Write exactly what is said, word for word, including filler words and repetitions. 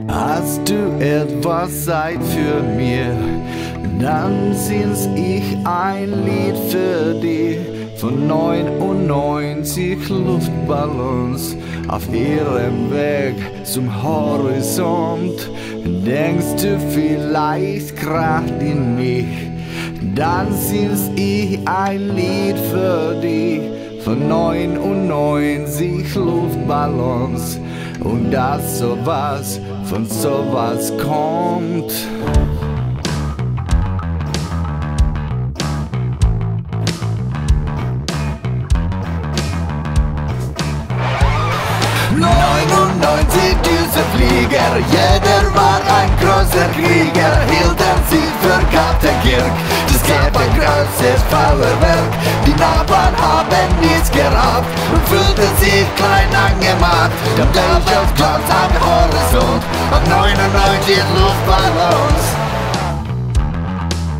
Hast du etwas Zeit für mir, dann sing's ich ein Lied für dich. Von neunundneunzig Luftballons auf ihrem Weg zum Horizont. Denkst du vielleicht grad in mich, dann sing's ich ein Lied für dich. Von neunundneunzig Luftballons und dass sowas von sowas kommt. neunundneunzig Düsenflieger, jeder war ein großer Krieger, hielten sie für Kaptenkirk. Das gab ein großes Feuerwerk, die Nachbarn haben nichts gerafft und fühlten sich klein angemacht. Der Blau auf Glanz am Horizont, auf neunundneunzig Luftballons.